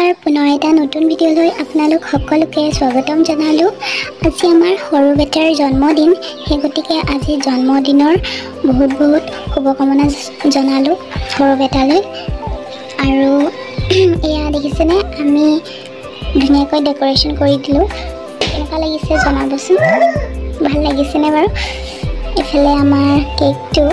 নমস্কাৰ পুনৰ এটা নতুন ভিডিঅ'লৈ আপোনালোক সকলোকে স্বাগতম জনালোঁ। আজি আমাৰ সৰু বেটাৰ জন্মদিন, সেই গতিকে আজি জন্মদিনৰ বহুত শুভকামনা জনালোঁ সৰু বেটালৈ। আৰু এয়া দেখিছেনে, আমি ধুনীয়াকৈ ডেক'ৰেশ্যন কৰি দিলোঁ। কেনেকুৱা লাগিছে জনাবচোন, ভাল লাগিছেনে বাৰু? এইফালে আমাৰ কেকটো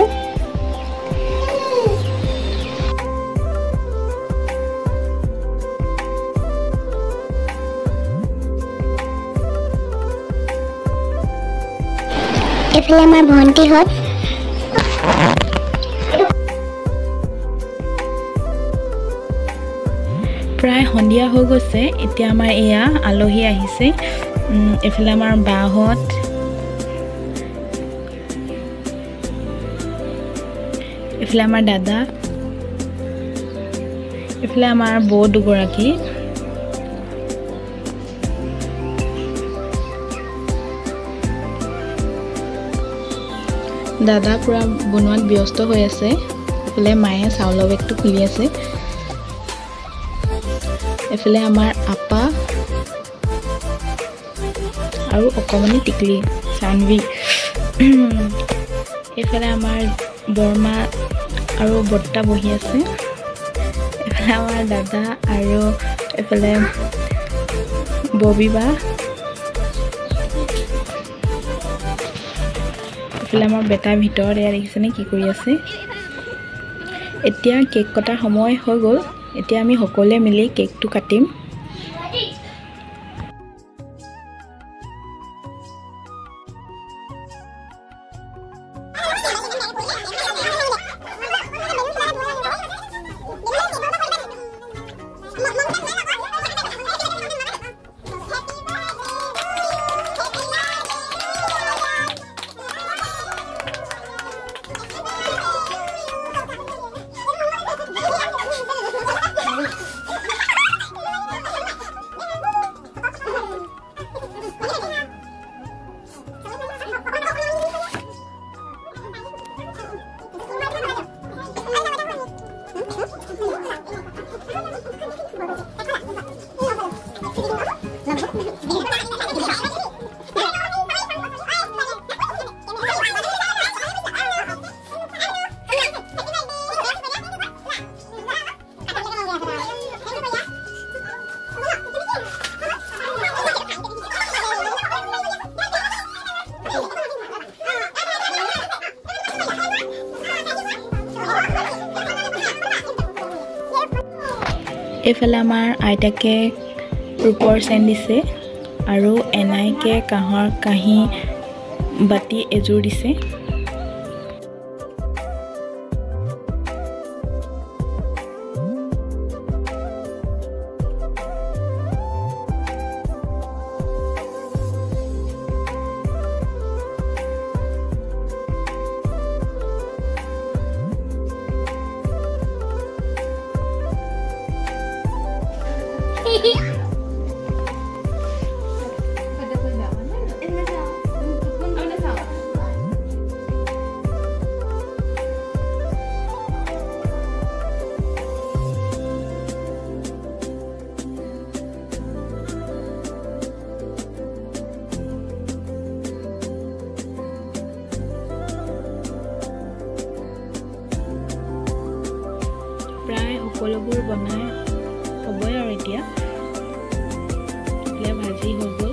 এইফালে আমাৰ ভণ্টিহঁত প্ৰায় সন্ধিয়া হৈ গৈছে। এতিয়া আমাৰ এয়া আলহী আহিছে। এইফালে আমাৰ বাহঁত, এইফালে আমাৰ দাদা, এইফালে আমাৰ বৌ দুগৰাকী। দাদা পুৰা বনোৱাত ব্যস্ত হৈ আছে। এইফালে মায়ে চাউলৰ বেগটো খুলি আছে। এইফালে আমাৰ আপা আৰু অকণমানি টিকলি চানভি। এইফালে আমাৰ বৰমা আৰু বৰ্তা বহি আছে। এইফালে আমাৰ দাদা আৰু এইফালে ববী বা। এইফালে আমাৰ বেটাৰ ভিতৰত এয়া দেখিছেনে কি কৰি আছে। এতিয়া কেক কটাৰ সময় হৈ গ'ল। এতিয়া আমি সকলোৱে মিলি কেকটো কাটিম। এইফালে আমাৰ আইতাকে ৰূপৰ চেন দিছে আৰু এনাইকে কাঁহৰ কাঁহী বাতি এযোৰ দিছে। প্ৰায় সকলোবোৰ বনাই হ'বই আৰু এতিয়া ভাজি হৈ গ'ল।